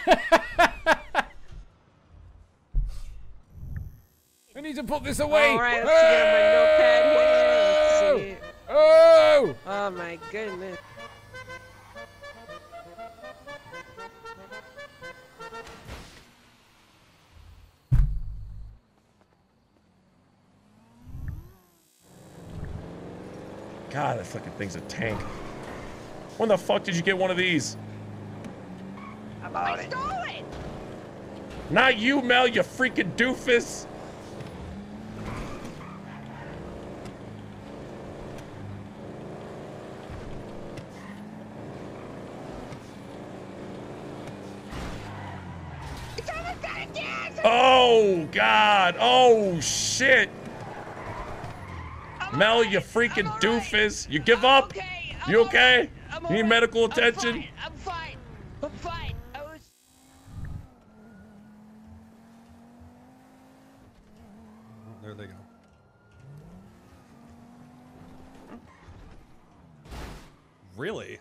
I need to put this away. All right, let's get on my notepad here. Let's see. Oh! Oh my goodness. God, that fucking thing's a tank. When the fuck did you get one of these? I stole it. Not you, Mel, you freaking doofus. Oh, God. Oh, shit. Mel, you freaking doofus. You give up? Okay, You okay? You need right. medical attention? I'm fine. I'm fine. There they go. Really?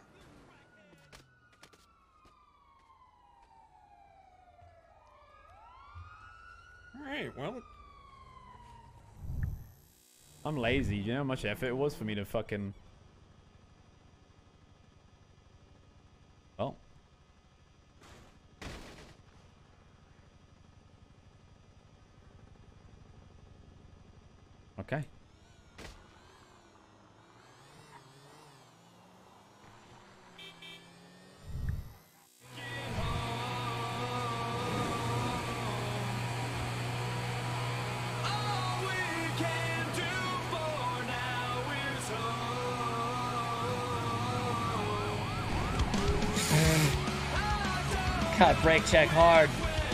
Alright, well. I'm lazy. You know how much effort it was for me to fucking... Oh. Okay. God, brake check hard.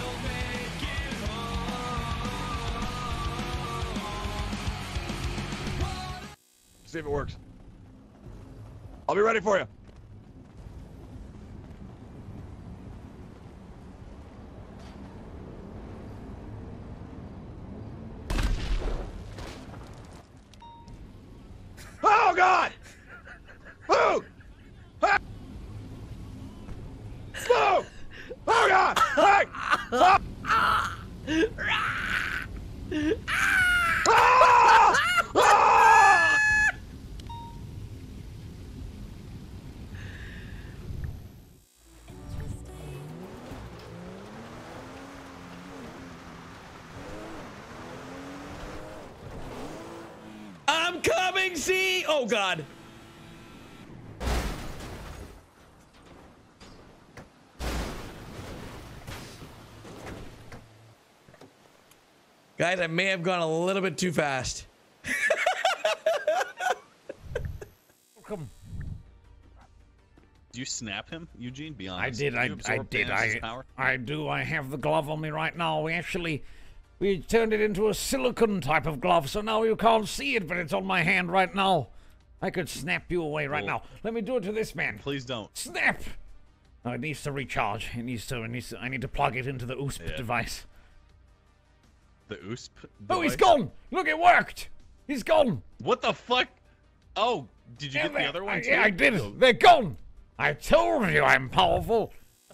See if it works. I'll be ready for you. Oh, God! Move! Ah! Move! Oh, God! Hey! Ah! Ah! Ah! I'm coming, see? Oh, God. Guys, I may have gone a little bit too fast. Come. Did you snap him, Eugene? Be honest. I did. you absorb Thanos' power? I do. I have the glove on me right now. We turned it into a silicone type of glove, so now you can't see it, but it's on my hand right now. I could snap you away right now. Let me do it to this man. Please don't. Snap! No, it needs to recharge. I need to plug it into the USP device. The USP device? Oh, he's gone! Look, it worked! He's gone! What the fuck? Oh, did you get the other one too? Yeah, I did. They're gone! I told you I'm powerful!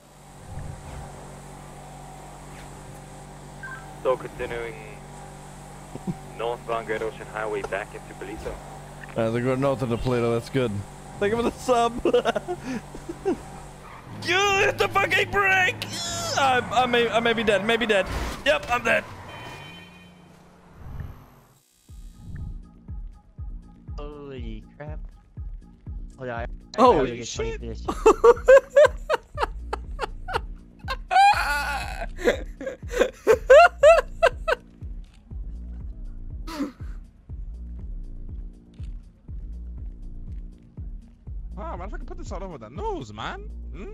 So continuing northbound Great Ocean Highway back into Belito. They're going north of the Toledo. That's good. Thank you for the sub. You hit the fucking brake! I may be dead. Maybe dead. Yep, I'm dead. Holy crap. Hold on. Holy shit. Wow, man, if I can put this all over the nose, man. Hmm?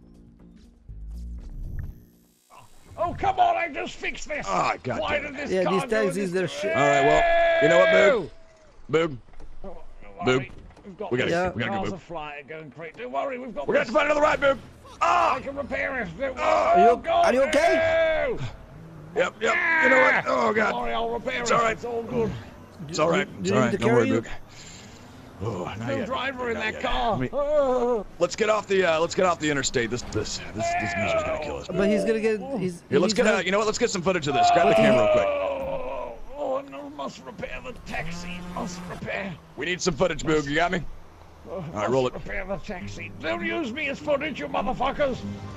Oh, come on, I just fixed this! Oh, God. Why did this Yeah, car these do times this is their to shit. me? All right, well, you know what, Boog? Boog. Oh, Boog. worry. We gotta Yeah. go, Cars Boog. are flying, going crazy. Don't worry, we've got We're gonna have this. to find another ride, Boog. I can repair it. Don't worry. Are you- God, are you okay? no! Yep. You know what? Oh, Don't God. worry, I'll repair It's it. all right. It's all good. It's all right. Do It's you all need right. to Don't worry, carry Boog. Oh, not No yet. driver in Not that yet. car. Let me- Let's get off the interstate. This music's gonna kill us. But he's gonna get. Here, let's get you know what? Let's get some footage of this. Grab the camera real quick. Oh, no, must repair the taxi. Must repair. We need some footage, Boog. You got me? All right, roll it. Repair the taxi. Don't use me as footage, you motherfuckers.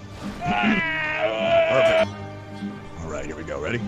Perfect. All right, here we go. Ready?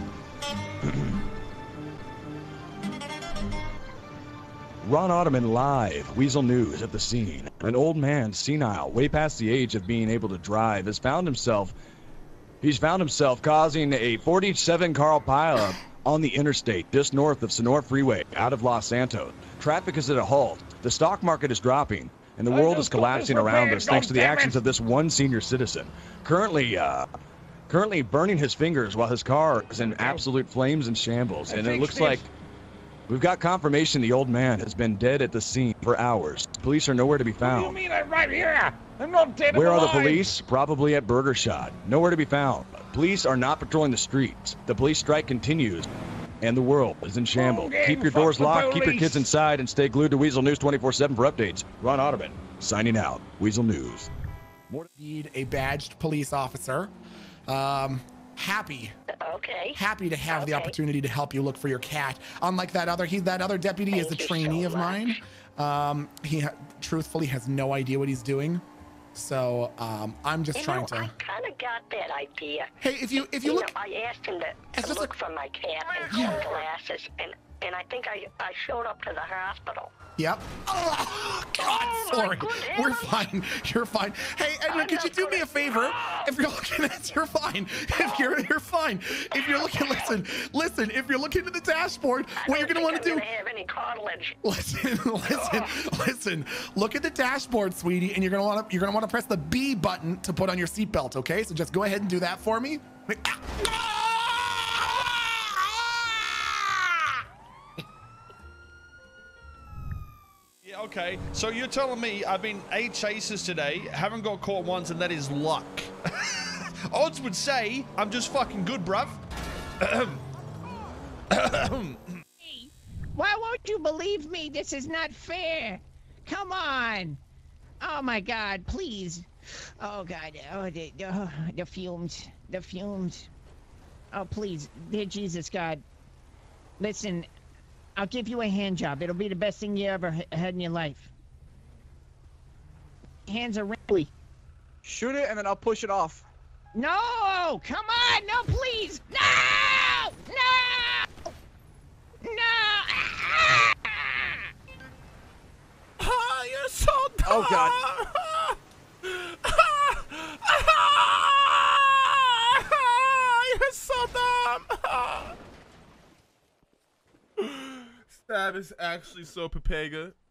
Ron Ottoman live. Weasel News at the scene. An old man, senile, way past the age of being able to drive, he's found himself causing a 47 car pileup on the interstate just north of Sonora Freeway out of Los Santos. Traffic is at a halt. The stock market is dropping, and the world is collapsing around us thanks to the actions of this one senior citizen. Currently burning his fingers while his car is in absolute flames and shambles. And it looks like we've got confirmation the old man has been dead at the scene for hours. Police are nowhere to be What do you found. mean I'm right here? I'm not dead. Where I'm are the alive. police? Probably at Burger Shot. Nowhere to be found. Police are not patrolling the streets. The police strike continues, and the world is in shambles. gang, Keep your fuck doors the locked, keep your police. kids inside, and stay glued to Weasel News 24/7 for updates. Ron Ottoman, signing out. Weasel News. Indeed, a badged police officer. Happy to have the opportunity to help you look for your cat. Unlike that other deputy is a trainee of mine. He truthfully has no idea what he's doing. So I'm just trying to. I kind of got that idea. Hey, if you look, I asked him to look for my cat and sunglasses, and I think I showed up to the hospital. Yep. Oh, God, sorry. We're fine. You're fine. Hey, Edwin, could you do me a favor? If you're looking at, you're fine. If you're fine. If you're looking, listen. If you're looking at the dashboard, what you're gonna want to do? I don't have any cartilage. Listen. Look at the dashboard, sweetie, and you're gonna want to press the B button to put on your seatbelt. Okay, so just go ahead and do that for me. Wait. Okay, so you're telling me I've been 8 chases today, haven't got caught once, and that is luck. Odds would say I'm just fucking good, bruv. Why won't you believe me? This is not fair. Come on. Oh my God, please. Oh God. Oh, the fumes. The fumes. Oh please, dear Jesus God. Listen, I'll give you a hand job. It'll be the best thing you ever had in your life. Hands are wrinkly. Shoot it and then I'll push it off. No! Come on! No, please! No! No! No! Oh, you're so dumb. Oh God. You're so dumb. Stab is actually so Pepega.